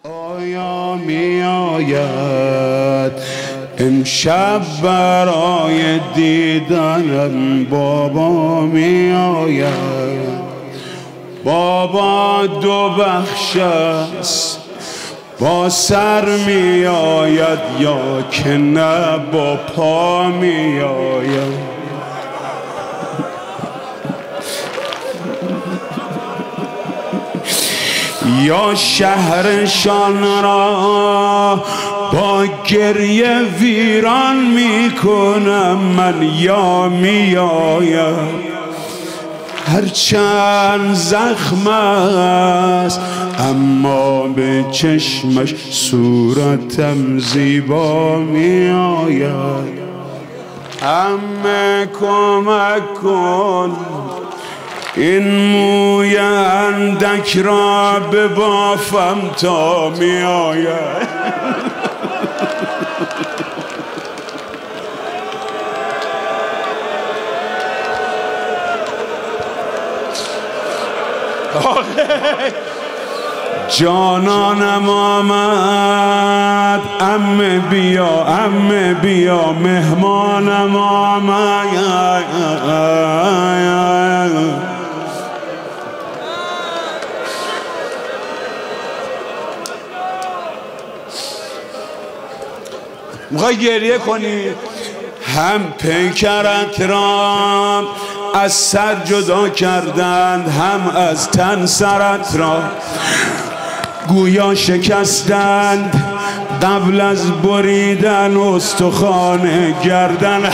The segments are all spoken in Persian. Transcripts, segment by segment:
آیا می آید امشب برای دیدنم بابا می آید؟ بابا دو بخش است، با سر می آید یا که نه با پا می آید؟ یا شهرشان را با گریه ویران می کنم من یا می آید؟ هرچند زخم است اما به چشمش صورتم زیبا می آید. همه کمک کن این موی اندک را ببافم تا می آید. جانانم آمد، عمه بیا عمه بیا، مهمانم آمد. میخوای گریه کنی؟ هم پیکرت را از سر جدا کردند، هم از تن سرت را گویا شکستند، قبل از بریدن استخوان گردن.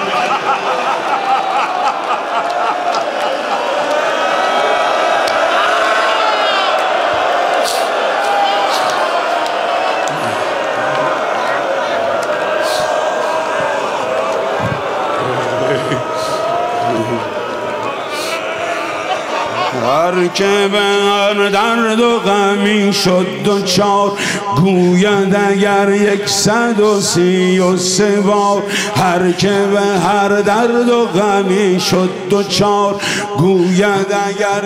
هر که به هر درد و غمی شد دوچار گوید اگر 133 بار. هر که به هر درد و غمی شد دوچار گوید اگر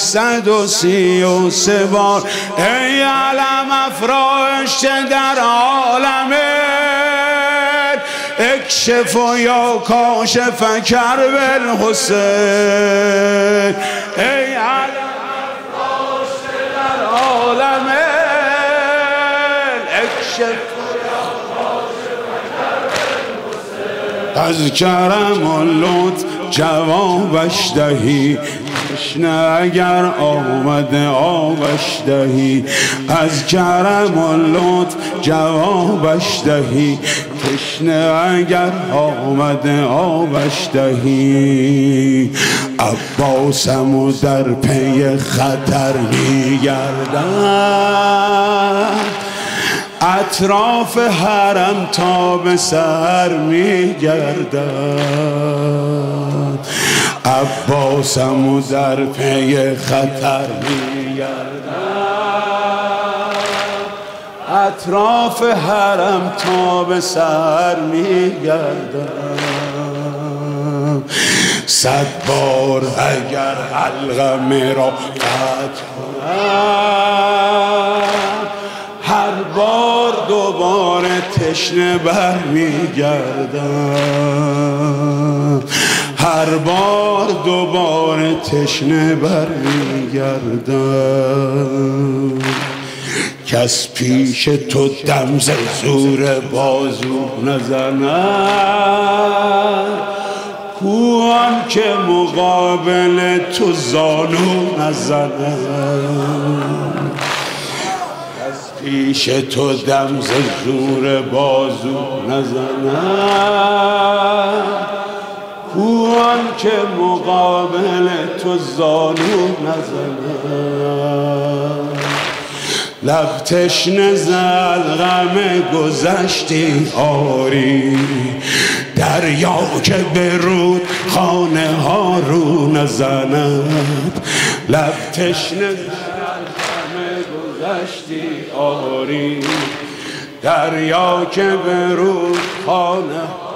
133 بار. ای علم افراشته در عالم اکشف یا کاشف کرب الحسین. ای علم افراشته در عالم اکشف یا کاشف کرب الحسین. از کرم و لطف جوابش دهی، تشنه اگر آمده آبش دهی. از کرم و لطف جوابش دهی، تشنه اگر آمده آبش دهی. عباسم و در پی خطر میگردم، اطراف حرم تا به سر میگردم. عباسم و در پی خطر میگردم، اطراف حرم تا به سر میگردم. 100 بار اگر حلقه را قطع کنم، هر بار دوباره تشنه بر میگردم. هر بار دوباره تشنه بر میگردم. کس پیش تو دم ز زور بازو نزند، کوان که مقابل تو زانو نزند. کس پیش تو دم ز زور بازو نزند، کوان که مقابل تو زانو نزند. لب تشنه زد غم گذشتی آری، دریا که به رود خانه ها رو نزند. لب تشنه زد غم گذشتی آری، دریا که به رود خانه